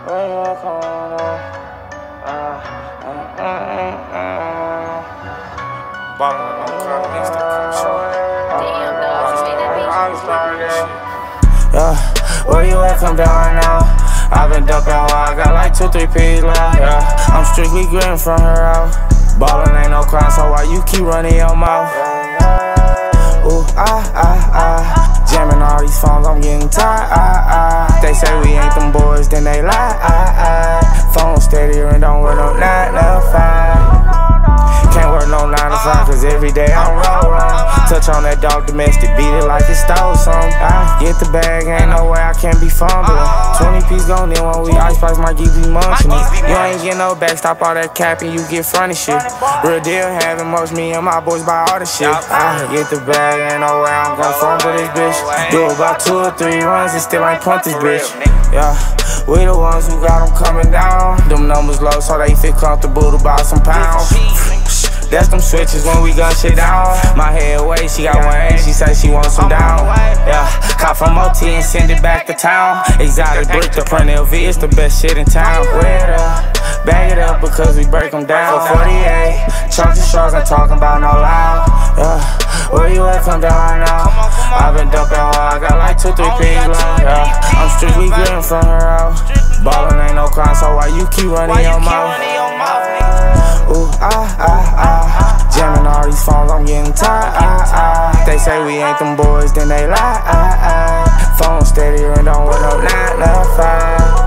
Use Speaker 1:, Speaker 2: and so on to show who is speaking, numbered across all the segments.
Speaker 1: Yeah, where you at? Come down now. I've been dumping hard, I got like 2-3 P's left. Yeah, I'm strictly gritting from her out. Ballin' ain't no crime, so why you keep running your mouth? Ooh, jamming all these phones, I'm getting tired. They say we ain't them boys, then they lie. Phone steadier and don't work no 9 to 5. Can't work no 9 to 5, cause every day I'm rollin'. Touch on that dog domestic, beat it like it stole something. I get the bag, ain't no way I can't be fumbling. 20 piece gone in when we ice spice, my geek be munching it. You ain't get no back, stop all that capping, you get fronty shit. Real deal, having most, me and my boys buy all the shit. I get the bag, ain't no way I'm gon' fumble this bitch. Do about 2 or 3 runs and still ain't punt this bitch. Yeah, we the ones who got them coming down. Them numbers low so they feel comfortable to buy some pounds. That's them switches when we gun shit down. My head away, she got 1A, she say she wants some down. Yeah, cop from OT and send it back to town. Exotic brick, the print LV, it's the best shit in town. Wear it up, bag it up because we break them down. For 48, chunks of sharks, I'm talking about no loud. Yeah, where you at? Come down now. I've been dumping hard, I got like 2-3 P's left. Yeah, I'm strictly gritting from her out. Ballin' ain't no crime, so why you keep running your mouth? Ooh, jamming all these phones, I'm getting tired. They say we ain't them boys, then they lie. Phone steadier and don't work no 9 to 5.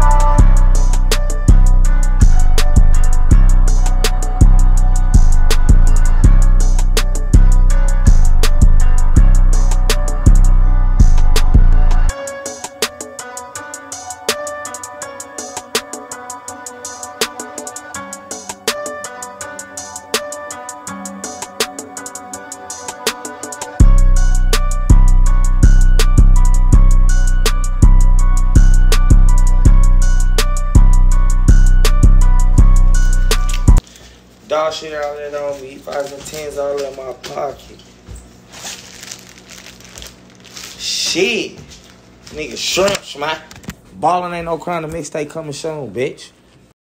Speaker 1: Dog shit all that on me, 5s and 10s all in my pocket. Shit. Nigga shrimps, man. Ballin' ain't no crime, the mixtape coming soon, bitch.